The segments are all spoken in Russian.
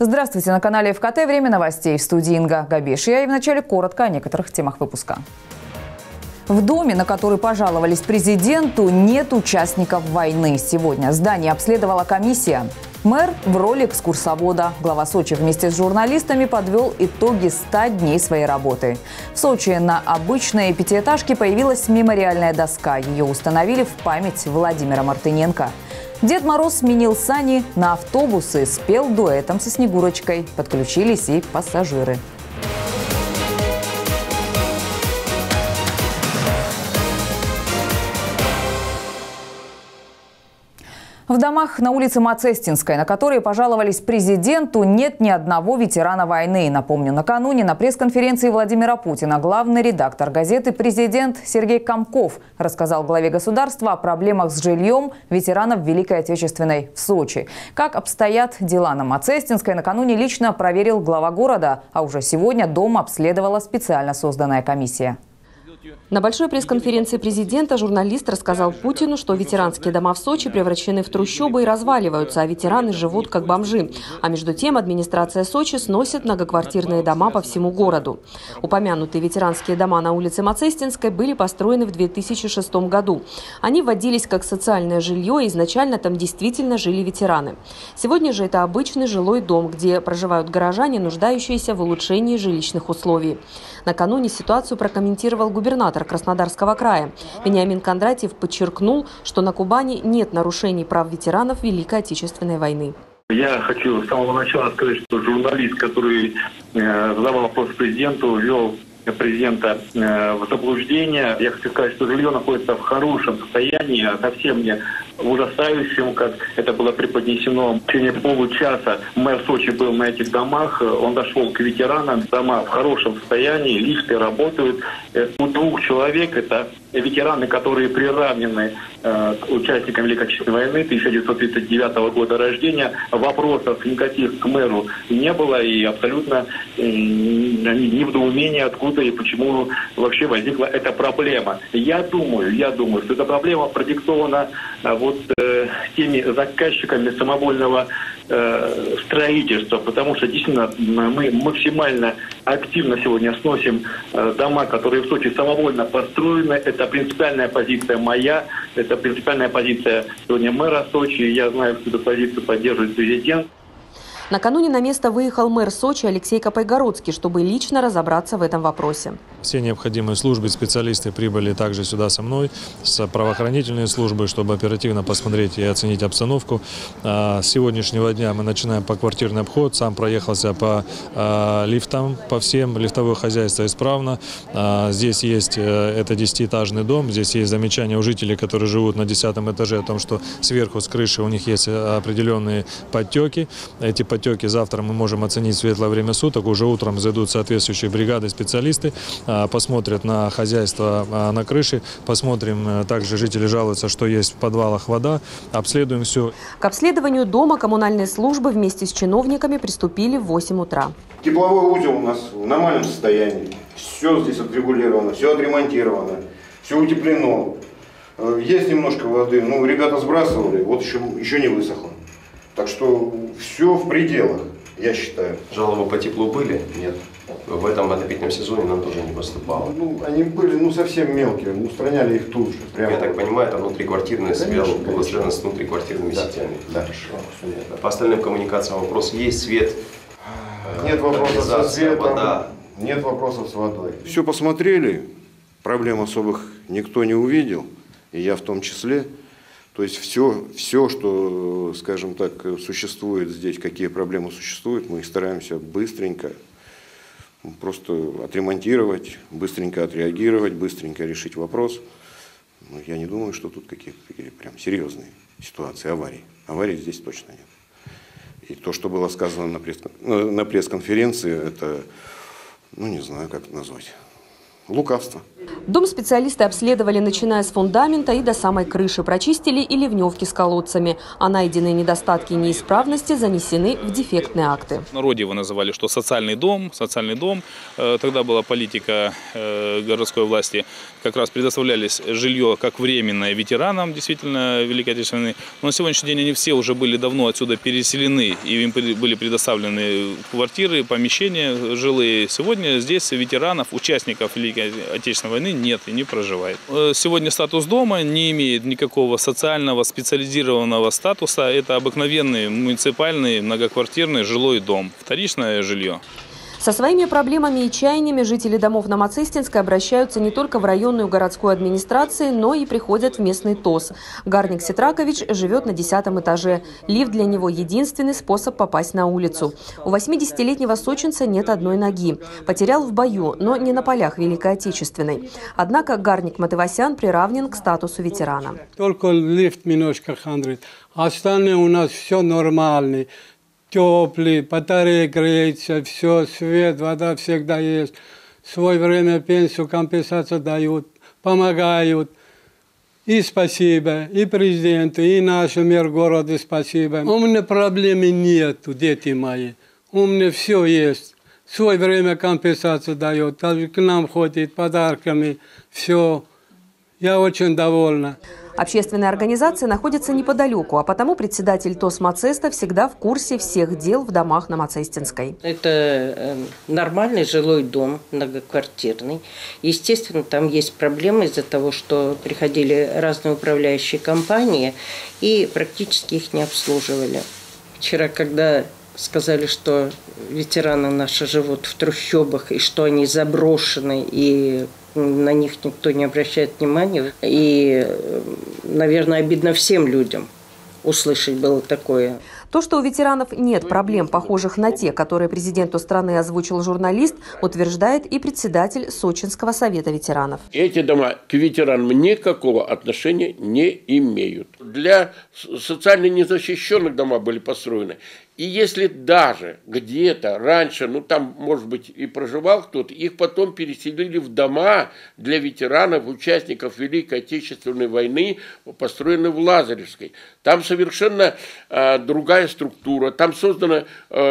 Здравствуйте, на канале ФКТ. Время новостей. В студии Инга Габешия. И вначале коротко о некоторых темах выпуска. В доме, на который пожаловались президенту, нет участников войны. Сегодня здание обследовала комиссия. Мэр в роли экскурсовода. Глава Сочи вместе с журналистами подвел итоги 100 дней своей работы. В Сочи на обычной пятиэтажке появилась мемориальная доска. Ее установили в память Владимира Мартыненко. Дед Мороз сменил сани на автобусы, спел дуэтом со Снегурочкой. Подключились и пассажиры. В домах на улице Мацестинской, на которые пожаловались президенту, нет ни одного ветерана войны. Напомню, накануне на пресс-конференции Владимира Путина главный редактор газеты «Президент» Сергей Комков рассказал главе государства о проблемах с жильем ветеранов Великой Отечественной в Сочи. Как обстоят дела на Мацестинской, накануне лично проверил глава города, а уже сегодня дом обследовала специально созданная комиссия. На большой пресс-конференции президента журналист рассказал Путину, что ветеранские дома в Сочи превращены в трущобы и разваливаются, а ветераны живут как бомжи. А между тем администрация Сочи сносит многоквартирные дома по всему городу. Упомянутые ветеранские дома на улице Мацестинской были построены в 2006 году. Они вводились как социальное жилье, и изначально там действительно жили ветераны. Сегодня же это обычный жилой дом, где проживают горожане, нуждающиеся в улучшении жилищных условий. Накануне ситуацию прокомментировал губернатор Краснодарского края. Вениамин Кондратьев подчеркнул, что на Кубани нет нарушений прав ветеранов Великой Отечественной войны. Я хочу с самого начала сказать, что журналист, который задавал вопрос президенту, ввел президента в заблуждение. Я хочу сказать, что жилье находится в хорошем состоянии, совсем не ужасающем, как это было преподнесено. В течение получаса мэр Сочи был на этих домах, он дошел к ветеранам. Дома в хорошем состоянии, лифты работают. У 2 человек, это ветераны, которые приравнены к участникам Великой Отечественной войны 1939 года рождения. Вопросов никаких к мэру не было, и абсолютно недоумение, откуда и почему вообще возникла эта проблема. Я думаю, что эта проблема продиктована теми заказчиками самовольного строительства, потому что действительно мы максимально активно сегодня сносим дома, которые в Сочи самовольно построены. Это принципиальная позиция моя, это принципиальная позиция сегодня мэра Сочи. Я знаю, что эту позицию поддерживает президент. Накануне на место выехал мэр Сочи Алексей Капайгородский, чтобы лично разобраться в этом вопросе. Все необходимые службы, специалисты прибыли также сюда со мной, с правоохранительной службы, чтобы оперативно посмотреть и оценить обстановку. С сегодняшнего дня мы начинаем поквартирный обход. Сам проехался по лифтам, по всем. Лифтовое хозяйство исправно. Здесь есть, это 10-этажный дом. Здесь есть замечания у жителей, которые живут на 10-м этаже, о том, что сверху с крыши у них есть определенные подтеки. Эти подтеки завтра мы можем оценить в светлое время суток. Уже утром зайдут соответствующие бригады, специалисты, посмотрят на хозяйство на крыше, посмотрим, также жители жалуются, что есть в подвалах вода, обследуем все. К обследованию дома коммунальные службы вместе с чиновниками приступили в 8 утра. Тепловой узел у нас в нормальном состоянии, все здесь отрегулировано, все отремонтировано, все утеплено. Есть немножко воды, ребята сбрасывали, вот еще не высохло. Так что все в пределах, я считаю. Жалобы по теплу были? Нет. В этом отопительном сезоне нам тоже не поступало. Они были совсем мелкие, устраняли их тут же. Я так понимаю, это внутриквартирная связь была связана с внутриквартирными сетями. Да, хорошо. По остальным коммуникациям вопрос есть, свет, нет вопросов со светом, вода. Нет вопросов с водой. Все посмотрели, проблем особых никто не увидел, и я в том числе. То есть все, что, скажем так, существует здесь, какие проблемы существуют, мы их стараемся быстренько просто отремонтировать, быстренько отреагировать, быстренько решить вопрос. Но я не думаю, что тут какие-то прям серьезные ситуации, аварии. Аварий здесь точно нет. И то, что было сказано на пресс-конференции, это, не знаю, как это назвать, лукавство. Дом специалисты обследовали, начиная с фундамента и до самой крыши. Прочистили и ливневки с колодцами. А найденные недостатки и неисправности занесены в дефектные акты. В народе его называли, что социальный дом. Тогда была политика городской власти. Как раз предоставлялись жилье как временное ветеранам, действительно, Великой Отечественной войны. Но на сегодняшний день они все уже были давно отсюда переселены. И им были предоставлены квартиры, помещения жилые. Сегодня здесь ветеранов, участников Великой Отечественной войны нет и не проживает. Сегодня статус дома не имеет никакого социального специализированного статуса. Это обыкновенный муниципальный многоквартирный жилой дом, вторичное жилье. Со своими проблемами и чаяниями жители домов на Мацистинской обращаются не только в районную городскую администрацию, но и приходят в местный ТОС. Гарник Сетракович живет на 10-м этаже. Лифт для него единственный способ попасть на улицу. У 80-летнего сочинца нет одной ноги. Потерял в бою, но не на полях Великой Отечественной. Однако Гарник Матывасян приравнен к статусу ветерана. Только лифт немножко хандрит. Остальное у нас все нормально. Теплый, батарея греется, все, свет, вода всегда есть. В свое время пенсию, компенсацию дают, помогают. И спасибо, и президенту, и нашему мэр города спасибо. У меня проблем нету, дети мои. У меня все есть. В свое время компенсацию дают, даже к нам ходит подарками, все. Я очень довольна. Общественная организация находится неподалеку, а потому председатель ТОС Мацеста всегда в курсе всех дел в домах на Мацестинской. Это нормальный жилой дом, многоквартирный. Естественно, там есть проблемы из-за того, что приходили разные управляющие компании и практически их не обслуживали. Вчера, когда сказали, что ветераны наши живут в трущобах и что они заброшены и на них никто не обращает внимания. И, наверное, обидно всем людям услышать было такое. То, что у ветеранов нет проблем, похожих на те, которые президенту страны озвучил журналист, утверждает и председатель Сочинского совета ветеранов. Эти дома к ветеранам никакого отношения не имеют. Для социально незащищенных дома были построены. И если даже где-то раньше, там, может быть, и проживал кто-то, их потом переселили в дома для ветеранов, участников Великой Отечественной войны, построенные в Лазаревской. Там совершенно другая структура, там создан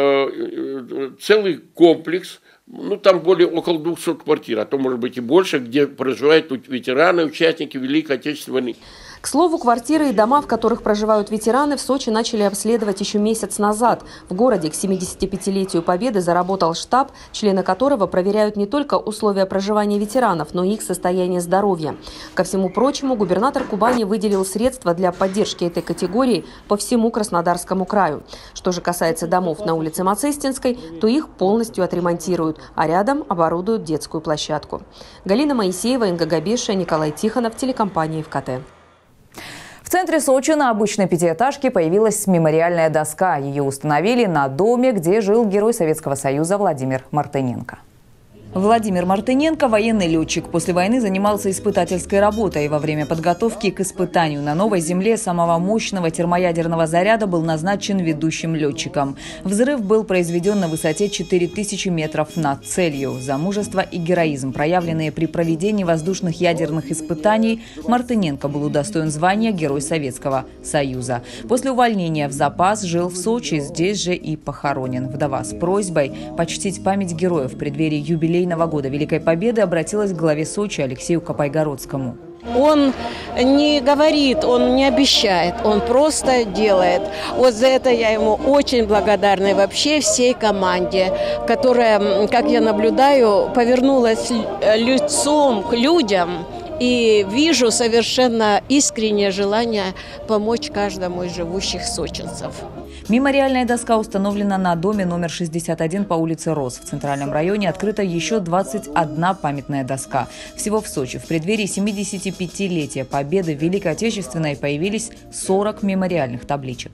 целый комплекс, там около 200 квартир, а то, может быть, и больше, где проживают ветераны, участники Великой Отечественной войны. К слову, квартиры и дома, в которых проживают ветераны, в Сочи начали обследовать еще месяц назад. В городе к 75-летию Победы заработал штаб, члены которого проверяют не только условия проживания ветеранов, но и их состояние здоровья. Ко всему прочему, губернатор Кубани выделил средства для поддержки этой категории по всему Краснодарскому краю. Что же касается домов на улице Мацестинской, то их полностью отремонтируют, а рядом оборудуют детскую площадку. Галина Моисеева, Инга Габешия, Николай Тихонов, телекомпания ФКТ. В центре Сочи на обычной пятиэтажке появилась мемориальная доска. Ее установили на доме, где жил герой Советского Союза Владимир Мартыненко. Владимир Мартыненко – военный летчик. После войны занимался испытательской работой. Во время подготовки к испытанию на новой земле самого мощного термоядерного заряда был назначен ведущим летчиком. Взрыв был произведен на высоте 4000 метров над целью. За мужество и героизм, проявленные при проведении воздушных ядерных испытаний, Мартыненко был удостоен звания Герой Советского Союза. После увольнения в запас жил в Сочи, здесь же и похоронен. Вдова с просьбой почтить память героев в преддверии юбилея года Великой Победы обратилась к главе Сочи Алексею Копайгородскому. Он не говорит, он не обещает, он просто делает. Вот за это я ему очень благодарна и вообще всей команде, которая, как я наблюдаю, повернулась лицом к людям. И вижу совершенно искреннее желание помочь каждому из живущих сочинцев. Мемориальная доска установлена на доме номер 61 по улице Рос. В центральном районе открыта еще 21 памятная доска. Всего в Сочи в преддверии 75-летия Победы в Великой Отечественной появились 40 мемориальных табличек.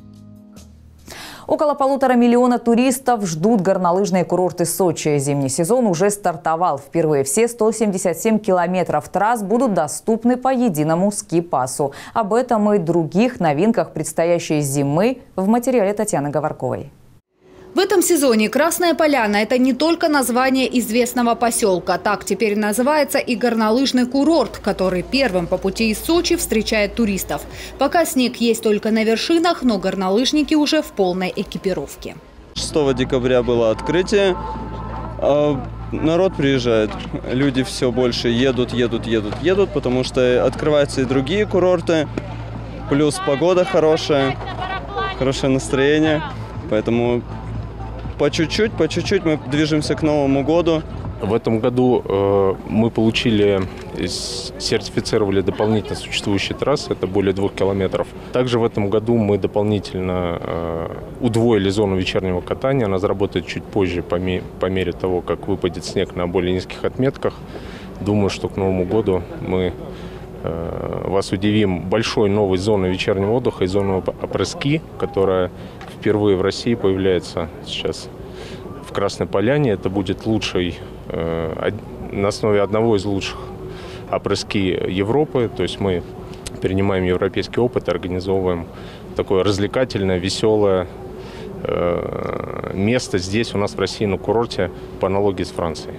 Около 1,5 миллиона туристов ждут горнолыжные курорты Сочи. Зимний сезон уже стартовал. Впервые все 177 километров трасс будут доступны по единому ски-пасу. Об этом и других новинках предстоящей зимы в материале Татьяны Говорковой. В этом сезоне Красная Поляна – это не только название известного поселка. Так теперь называется и горнолыжный курорт, который первым по пути из Сочи встречает туристов. Пока снег есть только на вершинах, но горнолыжники уже в полной экипировке. 6 декабря было открытие. Народ приезжает, люди все больше едут, потому что открываются и другие курорты. Плюс погода хорошая, хорошее настроение, поэтому по чуть-чуть мы движемся к Новому году. В этом году мы сертифицировали дополнительно существующие трассы, это более 2 километров. Также в этом году мы дополнительно удвоили зону вечернего катания. Она заработает чуть позже, по мере того, как выпадет снег на более низких отметках. Думаю, что к Новому году мы вас удивим большой новой зоной вечернего отдыха и зоной апрески, которая впервые в России появляется сейчас в Красной Поляне. Это будет лучший, на основе одного из лучших апрески Европы. То есть мы перенимаем европейский опыт и организовываем такое развлекательное, веселое место здесь у нас в России на курорте по аналогии с Францией.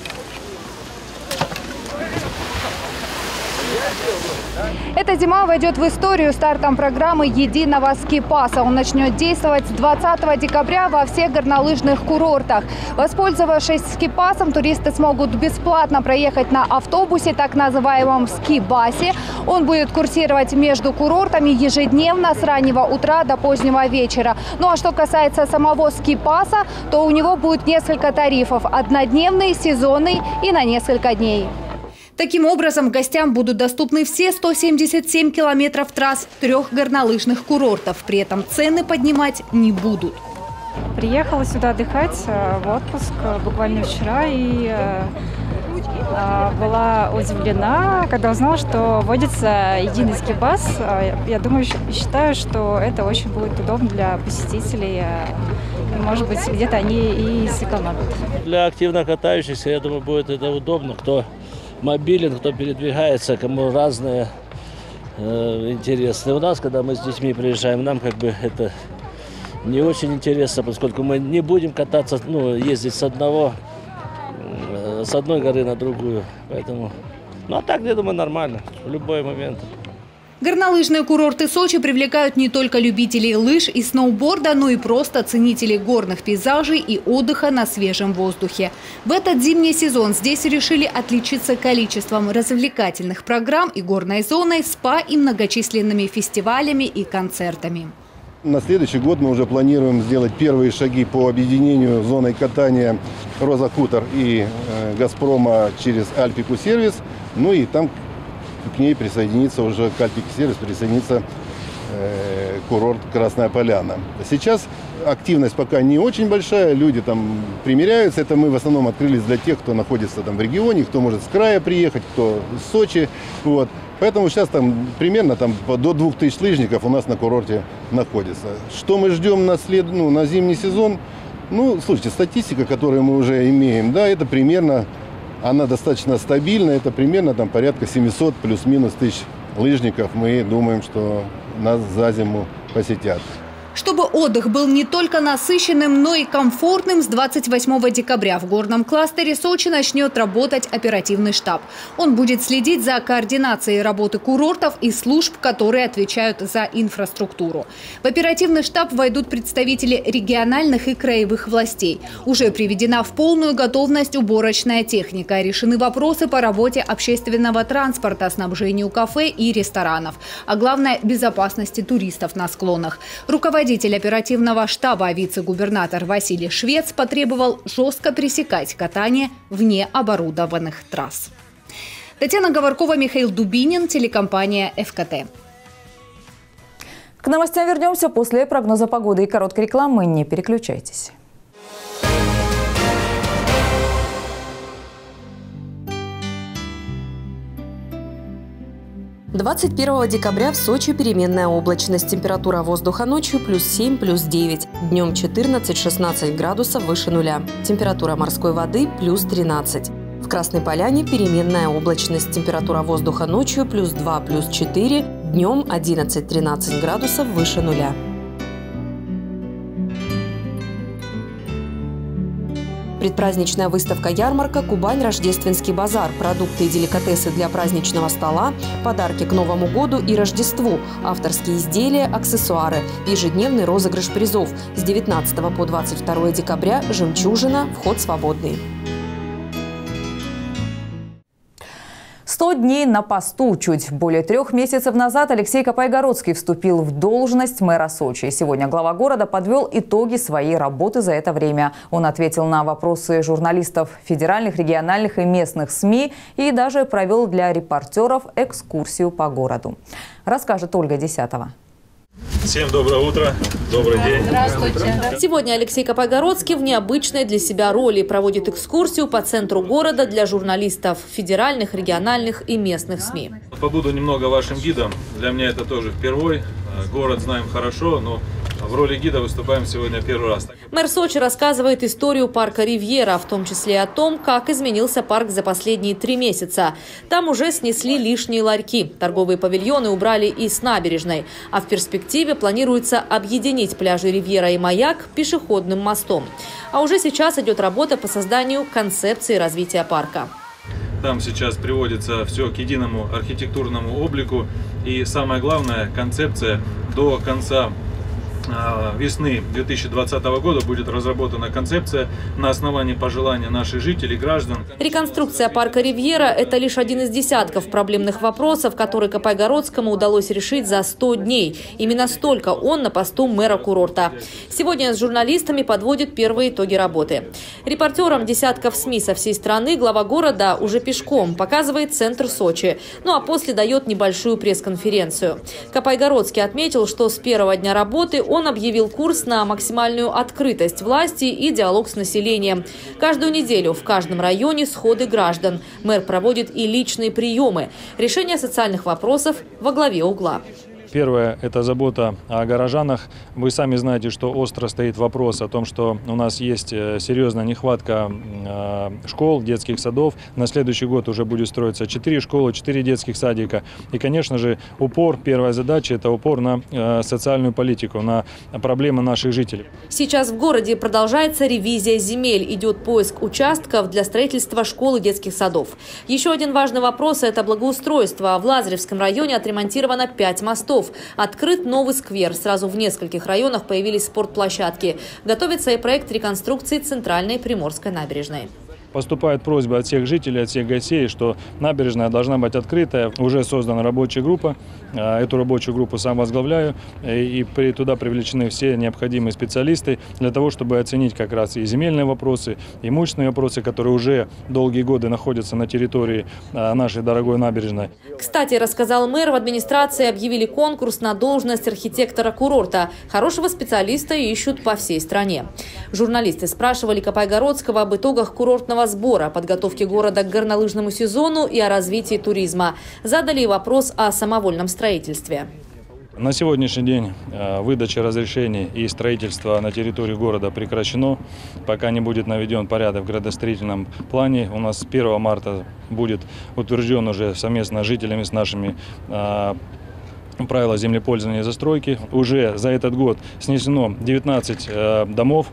Эта зима войдет в историю стартом программы единого ски-паса. Он начнет действовать с 20 декабря во всех горнолыжных курортах. Воспользовавшись ски-пасом, туристы смогут бесплатно проехать на автобусе, так называемом ски-басе. Он будет курсировать между курортами ежедневно с раннего утра до позднего вечера. Ну а что касается самого ски-паса, то у него будет несколько тарифов – однодневный, сезонный и на несколько дней. Таким образом, гостям будут доступны все 177 километров трасс 3 горнолыжных курортов. При этом цены поднимать не будут. Приехала сюда отдыхать в отпуск буквально вчера и была удивлена, когда узнала, что вводится единый ски-пас. Я думаю, считаю, что это очень будет удобно для посетителей. И, может быть, где-то они и сэкономят. Для активно катающихся, я думаю, будет это удобно. Кто мобилен, кто передвигается, кому разные интересные. У нас, когда мы с детьми приезжаем, нам как бы это не очень интересно, поскольку мы не будем кататься, ездить с одной горы на другую. Поэтому, а так, я думаю, нормально, в любой момент. Горнолыжные курорты Сочи привлекают не только любителей лыж и сноуборда, но и просто ценителей горных пейзажей и отдыха на свежем воздухе. В этот зимний сезон здесь решили отличиться количеством развлекательных программ и горной зоной, спа и многочисленными фестивалями и концертами. На следующий год мы уже планируем сделать первые шаги по объединению зоной катания «Роза Хутор» и «Газпрома» через «Альпику Сервис». Ну и там к ней присоединится уже, к «Альпике Сервис» присоединится курорт «Красная Поляна». Сейчас активность пока не очень большая, люди там примеряются. Это мы в основном открылись для тех, кто находится там в регионе, кто может с края приехать, кто из Сочи. Вот. Поэтому сейчас там примерно до 2000 лыжников у нас на курорте находится. Что мы ждем на зимний сезон? Слушайте, статистика, которую мы уже имеем, да, это примерно, она достаточно стабильна, это примерно порядка 700 плюс-минус тысяч лыжников. Мы думаем, что нас за зиму посетят. Чтобы отдых был не только насыщенным, но и комфортным, с 28 декабря в горном кластере Сочи начнет работать оперативный штаб. Он будет следить за координацией работы курортов и служб, которые отвечают за инфраструктуру. В оперативный штаб войдут представители региональных и краевых властей. Уже приведена в полную готовность уборочная техника. Решены вопросы по работе общественного транспорта, снабжению кафе и ресторанов. А главное – безопасности туристов на склонах. Руководитель оперативного штаба, вице-губернатор Василий Швец, потребовал жестко пресекать катание вне оборудованных трасс. Татьяна Говоркова, Михаил Дубинин, телекомпания ФКТ. К новостям вернемся после прогноза погоды и короткой рекламы. Не переключайтесь. – 21 декабря в Сочи переменная облачность. Температура воздуха ночью +7, +9. Днем 14-16 градусов выше нуля. Температура морской воды +13. В Красной Поляне переменная облачность. Температура воздуха ночью +2, +4. Днем 11-13 градусов выше нуля. Предпраздничная выставка-ярмарка «Кубань. Рождественский базар». Продукты и деликатесы для праздничного стола, подарки к Новому году и Рождеству, авторские изделия, аксессуары, ежедневный розыгрыш призов. С 19 по 22 декабря «Жемчужина», вход свободный. 100 дней на посту. Чуть более 3 месяцев назад Алексей Капайгородский вступил в должность мэра Сочи. Сегодня глава города подвел итоги своей работы за это время. Он ответил на вопросы журналистов федеральных, региональных и местных СМИ и даже провел для репортеров экскурсию по городу. Расскажет Ольга Десятова. Всем доброе утро, добрый день. Здравствуйте. Сегодня Алексей Капайгородский в необычной для себя роли проводит экскурсию по центру города для журналистов федеральных, региональных и местных СМИ. Побуду немного вашим гидом. Для меня это тоже впервой. Город знаем хорошо, но в роли гида выступаем сегодня первый раз. Мэр Сочи рассказывает историю парка «Ривьера», в том числе о том, как изменился парк за последние 3 месяца. Там уже снесли лишние ларьки. Торговые павильоны убрали и с набережной. А в перспективе планируется объединить пляжи «Ривьера» и «Маяк» пешеходным мостом. А уже сейчас идет работа по созданию концепции развития парка. Там сейчас приводится все к единому архитектурному облику. И самое главное, концепция до конца весны 2020 года будет разработана концепция на основании пожелания наших жителей, граждан. Реконструкция парка «Ривьера» – это лишь один из десятков проблемных вопросов, которые Капайгородскому удалось решить за 100 дней. Именно столько он на посту мэра курорта. Сегодня с журналистами подводит первые итоги работы. Репортерам десятков СМИ со всей страны глава города уже пешком показывает центр Сочи. Ну а после дает небольшую пресс-конференцию. Капайгородский отметил, что с первого дня работы он объявил курс на максимальную открытость власти и диалог с населением. Каждую неделю в каждом районе сходы граждан. Мэр проводит и личные приемы. Решение социальных вопросов во главе угла. Первое – это забота о горожанах. Вы сами знаете, что остро стоит вопрос о том, что у нас есть серьезная нехватка школ, детских садов. На следующий год уже будет строиться 4 школы, 4 детских садика. И, конечно же, первая задача – это упор на социальную политику, на проблемы наших жителей. Сейчас в городе продолжается ревизия земель. Идет поиск участков для строительства школ и детских садов. Еще один важный вопрос – это благоустройство. В Лазаревском районе отремонтировано 5 мостов. Открыт новый сквер. Сразу в нескольких районах появились спортплощадки. Готовится и проект реконструкции центральной Приморской набережной. Поступает просьба от всех жителей, от всех гостей, что набережная должна быть открытая. Уже создана рабочая группа. Эту рабочую группу сам возглавляю. И туда привлечены все необходимые специалисты для того, чтобы оценить как раз и земельные вопросы, и имущественные вопросы, которые уже долгие годы находятся на территории нашей дорогой набережной. Кстати, рассказал мэр, в администрации объявили конкурс на должность архитектора курорта. Хорошего специалиста ищут по всей стране. Журналисты спрашивали Капайгородского об итогах курортного сбора, подготовке города к горнолыжному сезону и о развитии туризма. Задали вопрос о самовольном строительстве. На сегодняшний день выдача разрешений и строительство на территории города прекращено. Пока не будет наведен порядок в градостроительном плане. У нас 1 марта будет утвержден уже совместно с жителями, с нашими правила землепользования и застройки. Уже за этот год снесено 19 домов.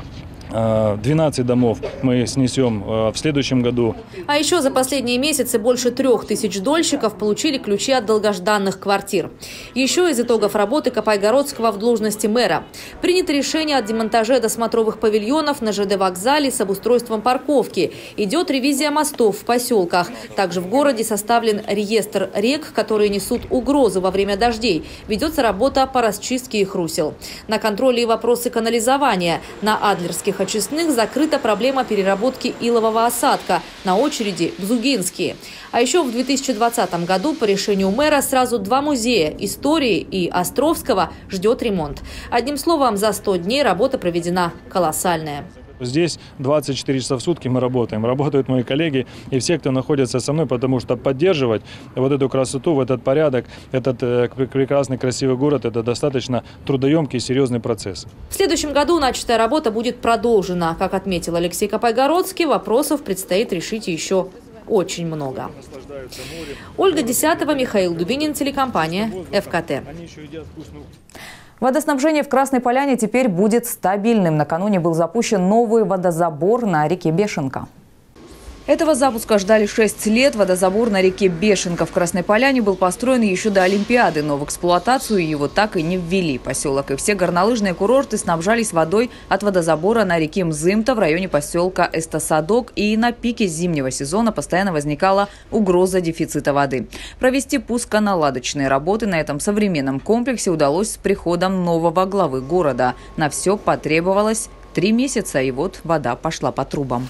12 домов мы снесем в следующем году. А еще за последние месяцы больше 3000 дольщиков получили ключи от долгожданных квартир. Еще из итогов работы Капайгородского в должности мэра. Принято решение о демонтаже досмотровых павильонов на ЖД-вокзале с обустройством парковки. Идет ревизия мостов в поселках. Также в городе составлен реестр рек, которые несут угрозу во время дождей. Ведется работа по расчистке их русел. На контроле и вопросы канализования. На Адлерских очистных закрыта проблема переработки илового осадка. На очереди Бзугинские. А еще в 2020 году по решению мэра сразу 2 музея – истории и Островского – ждет ремонт. Одним словом, за 100 дней работа проведена колоссальная. Здесь 24 часа в сутки мы работаем. Работают мои коллеги и все, кто находится со мной, потому что поддерживать вот эту красоту, этот порядок, этот прекрасный, красивый город – это достаточно трудоемкий и серьезный процесс. В следующем году начатая работа будет продолжена. Как отметил Алексей Капайгородский, вопросов предстоит решить еще очень много. Ольга Десятова, Михаил Дубинин, телекомпания ФКТ. Водоснабжение в Красной Поляне теперь будет стабильным. Накануне был запущен новый водозабор на реке Бешенка. Этого запуска ждали 6 лет. Водозабор на реке Бешенка в Красной Поляне был построен еще до Олимпиады, но в эксплуатацию его так и не ввели. Поселок и все горнолыжные курорты снабжались водой от водозабора на реке Мзымта в районе поселка Эстасадок. И на пике зимнего сезона постоянно возникала угроза дефицита воды. Провести пусконаладочные работы на этом современном комплексе удалось с приходом нового главы города. На все потребовалось 3 месяца, и вот вода пошла по трубам.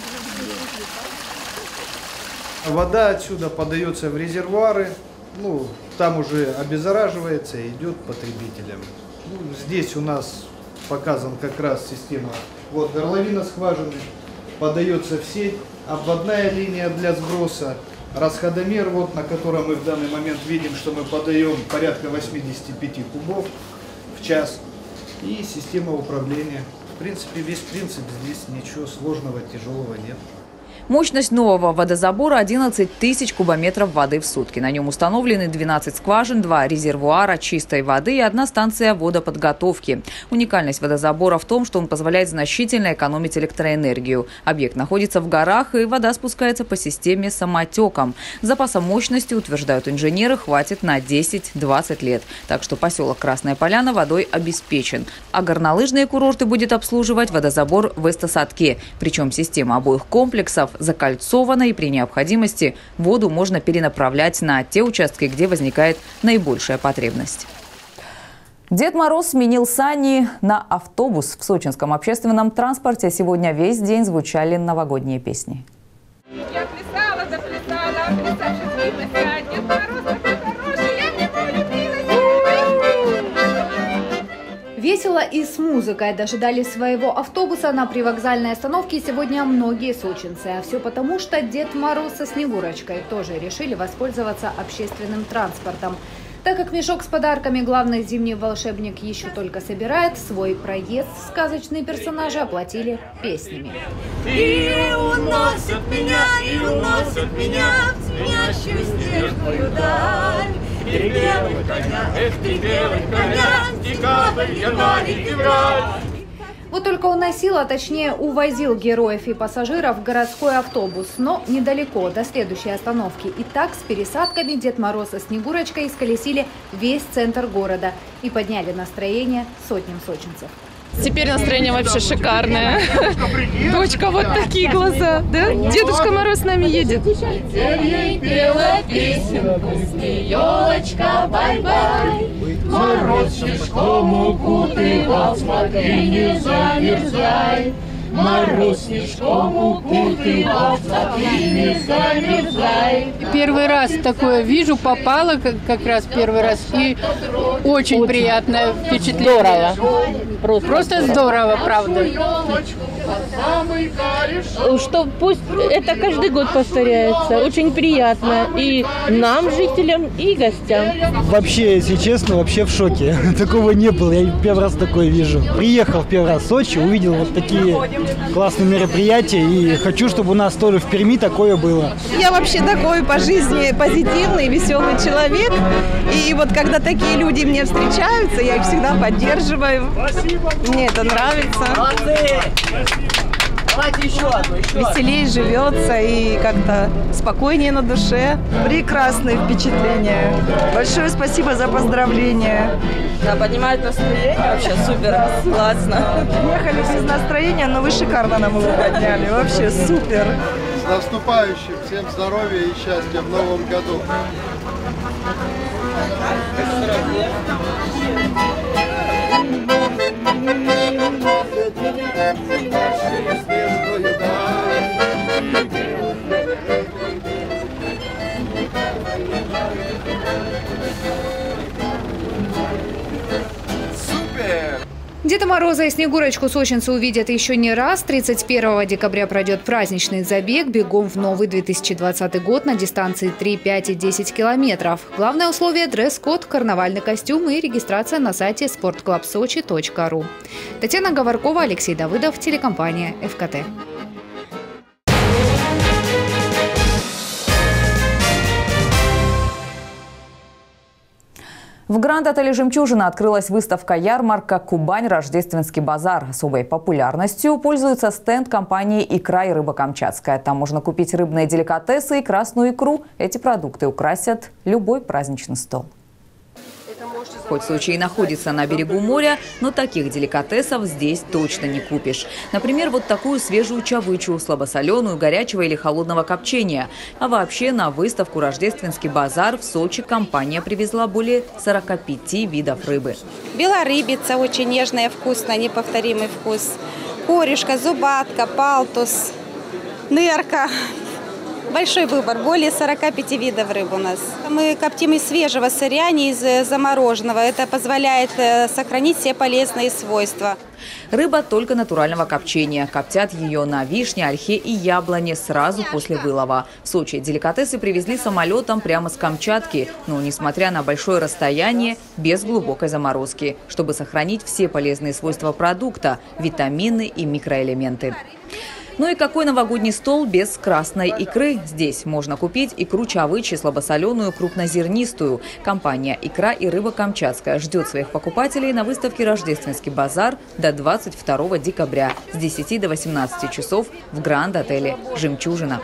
Вода отсюда подается в резервуары, там уже обеззараживается и идет потребителям. Здесь у нас показан как раз система, горловина скважины, подается в сеть, обводная линия для сброса, расходомер, на котором мы в данный момент видим, что мы подаем порядка 85 кубов в час, и система управления. В принципе, весь принцип, здесь ничего сложного, тяжелого нет. Мощность нового водозабора – 11 тысяч кубометров воды в сутки. На нем установлены 12 скважин, 2 резервуара чистой воды и 1 станция водоподготовки. Уникальность водозабора в том, что он позволяет значительно экономить электроэнергию. Объект находится в горах, и вода спускается по системе самотеком. Запаса мощности, утверждают инженеры, хватит на 10-20 лет. Так что поселок Красная Поляна водой обеспечен. А горнолыжные курорты будет обслуживать водозабор в Эстасадке. Причем система обоих комплексов закольцована, и при необходимости воду можно перенаправлять на те участки, где возникает наибольшая потребность. Дед Мороз сменил сани на автобус. В сочинском общественном транспорте сегодня весь день звучали новогодние песни. Я плясала, заплясала, плясавшись, Дед Мороз такой хороший, я в него влюбилась. Весело и с музыкой дожидались своего автобуса на привокзальной остановке сегодня многие сочинцы. А все потому, что Дед Мороз со Снегурочкой тоже решили воспользоваться общественным транспортом. Так как мешок с подарками главный зимний волшебник еще только собирает, свой проезд сказочные персонажи оплатили песнями. И уносят меня в звенящую снежную даль. Три белых коня, декабрь, январь и февраль. Вот только уносил, а точнее увозил героев и пассажиров городской автобус, но недалеко, до следующей остановки. И так с пересадками Дед Мороз со Снегурочкой исколесили весь центр города и подняли настроение сотням сочинцев. Теперь настроение вообще шикарное. Дочка, вот такие глаза, да? Дедушка Мороз с нами едет. Ей пела песенку, елочка, бай-бай. Мороз снежком укутывал, смотри, не замерзай. Мороз снежком укутывал, смотри, не замерзай. Первый раз такое вижу, попала как раз первый раз, и очень приятное впечатление. Здорово. Просто здорово, правда. Что пусть это каждый год повторяется. Очень приятно и нам, жителям, и гостям. Вообще, если честно, вообще в шоке. Такого не было. Я первый раз такое вижу. Приехал в первый раз в Сочи, увидел вот такие классные мероприятия. И хочу, чтобы у нас тоже в Перми такое было. Я вообще такой по жизни позитивный, веселый человек. И вот когда такие люди мне встречаются, я их всегда поддерживаю. Мне это нравится. Давайте еще одну, Веселее живется и как-то спокойнее на душе. Прекрасные впечатления. Большое спасибо за поздравления. Да, поднимает настроение, вообще супер, классно. Ехали без настроения, но вы шикарно нам его подняли. Вообще супер. С наступающим! Всем здоровья и счастья в новом году! Деда Мороза и Снегурочку сочинцы увидят еще не раз. 31 декабря пройдет праздничный забег «Бегом в новый 2020 год» на дистанции 3, 5 и 10 километров. Главное условие – дресс-код, карнавальный костюм и регистрация на сайте sportclubsochi.ru. Татьяна Говоркова, Алексей Давыдов, телекомпания ФКТ. В Гранд-отеле «Жемчужина» открылась выставка-ярмарка «Кубань. Рождественский базар». Особой популярностью пользуется стенд компании «Икра и рыба Камчатская». Там можно купить рыбные деликатесы и красную икру. Эти продукты украсят любой праздничный стол. Хоть Сочи и находится на берегу моря, но таких деликатесов здесь точно не купишь. Например, вот такую свежую чавычу, слабосоленую, горячего или холодного копчения. А вообще на выставку «Рождественский базар» в Сочи компания привезла более 45 видов рыбы. Белорыбица очень нежная, вкусная, неповторимый вкус. Корюшка, зубатка, палтус, нырка. Большой выбор, более 45 видов рыб у нас. Мы коптим из свежего сырья, не из замороженного. Это позволяет сохранить все полезные свойства. Рыба только натурального копчения. Коптят ее на вишне, ольхе и яблоне сразу после вылова. В Сочи деликатесы привезли самолетом прямо с Камчатки. Но, несмотря на большое расстояние, без глубокой заморозки, чтобы сохранить все полезные свойства продукта – витамины и микроэлементы. Ну и какой новогодний стол без красной икры? Здесь можно купить икру чавычи, слабосоленую, крупнозернистую. Компания «Икра и рыба Камчатская» ждет своих покупателей на выставке «Рождественский базар» до 22 декабря с 10 до 18 часов в Гранд-отеле «Жемчужина».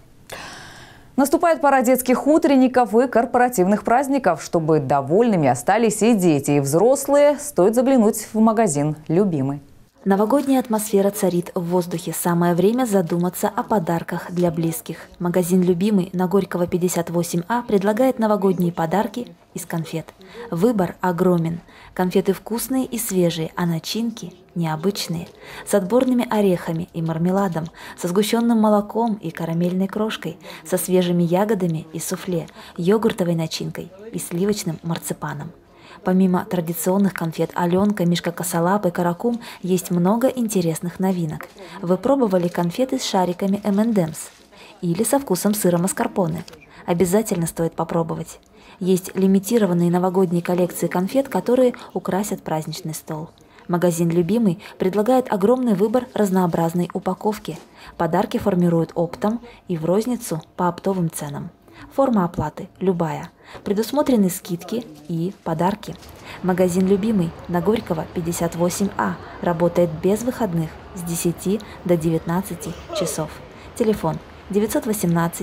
Наступает пора детских утренников и корпоративных праздников. Чтобы довольными остались и дети, и взрослые, стоит заглянуть в магазин «Любимый». Новогодняя атмосфера царит в воздухе. Самое время задуматься о подарках для близких. Магазин «Любимый» на Горького 58А предлагает новогодние подарки из конфет. Выбор огромен. Конфеты вкусные и свежие, а начинки необычные. С отборными орехами и мармеладом, со сгущенным молоком и карамельной крошкой, со свежими ягодами и суфле, йогуртовой начинкой и сливочным марципаном. Помимо традиционных конфет «Аленка», «Мишка Косолап» и «Каракум» есть много интересных новинок. Вы пробовали конфеты с шариками M&M's или со вкусом сыра маскарпоне? Обязательно стоит попробовать. Есть лимитированные новогодние коллекции конфет, которые украсят праздничный стол. Магазин «Любимый» предлагает огромный выбор разнообразной упаковки. Подарки формируют оптом и в розницу по оптовым ценам. Форма оплаты любая. Предусмотрены скидки и подарки. Магазин «Любимый» на Горького 58А работает без выходных с 10 до 19 часов. Телефон 918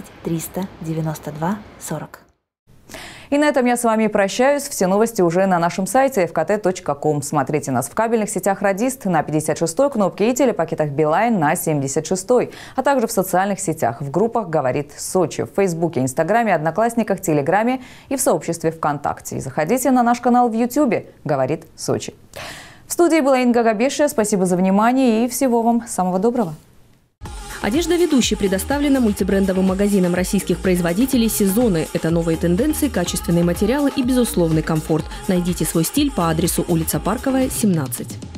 392 40. И на этом я с вами прощаюсь. Все новости уже на нашем сайте fkt.com. Смотрите нас в кабельных сетях «Радист» на 56-й кнопке и телепакетах «Билайн» на 76-й, а также в социальных сетях, в группах «Говорит Сочи», в Фейсбуке, Инстаграме, Одноклассниках, Телеграме и в сообществе ВКонтакте. И заходите на наш канал в Ютубе «Говорит Сочи». В студии была Инга Габешия. Спасибо за внимание и всего вам самого доброго. Одежда ведущей предоставлена мультибрендовым магазином российских производителей «Сезоны». Это новые тенденции, качественные материалы и безусловный комфорт. Найдите свой стиль по адресу улица Парковая, 17.